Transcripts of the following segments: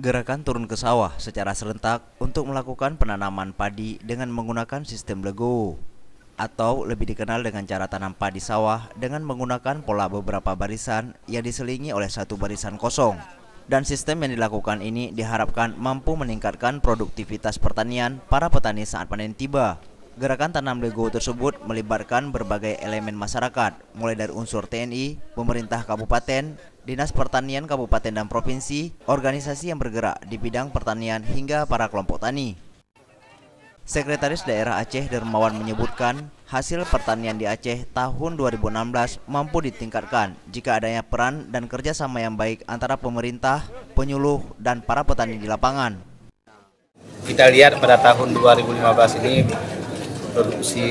Gerakan turun ke sawah secara serentak untuk melakukan penanaman padi dengan menggunakan sistem legowo atau lebih dikenal dengan cara tanam padi sawah dengan menggunakan pola beberapa barisan yang diselingi oleh satu barisan kosong. Dan sistem yang dilakukan ini diharapkan mampu meningkatkan produktivitas pertanian para petani saat panen tiba. Gerakan tanam legowo tersebut melibatkan berbagai elemen masyarakat, mulai dari unsur TNI, pemerintah kabupaten, Dinas Pertanian Kabupaten dan Provinsi, organisasi yang bergerak di bidang pertanian hingga para kelompok tani. Sekretaris Daerah Aceh Dermawan menyebutkan, hasil pertanian di Aceh tahun 2016 mampu ditingkatkan jika adanya peran dan kerjasama yang baik antara pemerintah, penyuluh, dan para petani di lapangan. Kita lihat pada tahun 2015 ini produksi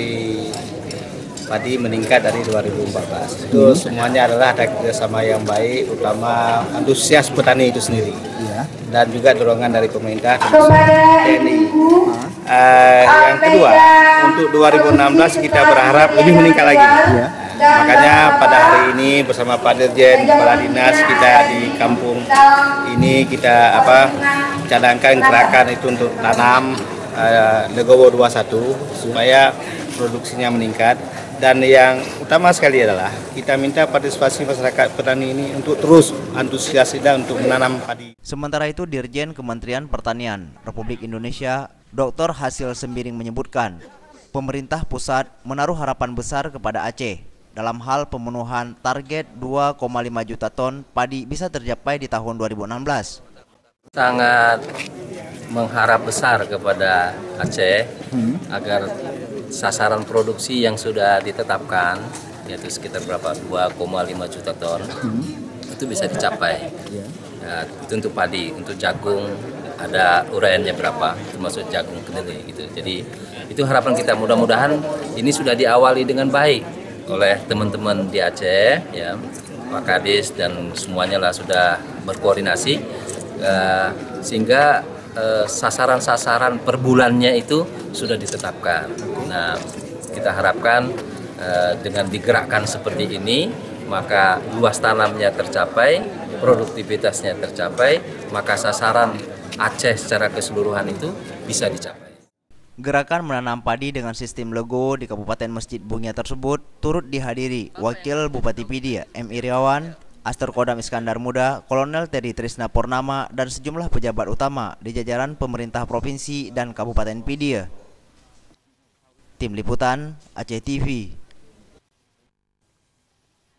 padi meningkat dari 2014. Itu semuanya adalah ada kerjasama yang baik, terutama antusias petani itu sendiri. Dan juga dorongan dari pemerintah dan TNI. Yang kedua, untuk 2016 kita berharap lebih meningkat lagi. Makanya pada hari ini bersama Pak Dirjen, Kepala Dinas kita di kampung ini kita cadangkan gerakan itu untuk tanam legowo 21 supaya produksinya meningkat. Dan yang utama sekali adalah kita minta partisipasi masyarakat petani ini untuk terus antusias dan untuk menanam padi. Sementara itu, Dirjen Kementerian Pertanian Republik Indonesia, Dr. Hasil Sembiring menyebutkan, pemerintah pusat menaruh harapan besar kepada Aceh dalam hal pemenuhan target 2,5 juta ton padi bisa tercapai di tahun 2016. Sangat mengharap besar kepada Aceh agar sasaran produksi yang sudah ditetapkan, yaitu sekitar 2,5 juta ton, itu bisa dicapai. Ya, itu untuk padi, untuk jagung ada uraiannya berapa, termasuk jagung kedelai gitu. Jadi itu harapan kita, mudah-mudahan ini sudah diawali dengan baik oleh teman-teman di Aceh, ya, Pak Kadis dan semuanya lah sudah berkoordinasi sehingga sasaran-sasaran per bulannya itu sudah ditetapkan. Nah, kita harapkan dengan digerakkan seperti ini, maka luas tanamnya tercapai, produktivitasnya tercapai, maka sasaran Aceh secara keseluruhan itu bisa dicapai. Gerakan menanam padi dengan sistem legowo di Kabupaten Mesjid Bungia tersebut turut dihadiri Wakil Bupati Pidia M. Iriawan, Aster Kodam Iskandar Muda, Kolonel Teddy Trisna Purnama, dan sejumlah pejabat utama di jajaran pemerintah provinsi dan Kabupaten Pidia. Tim Liputan Aceh TV.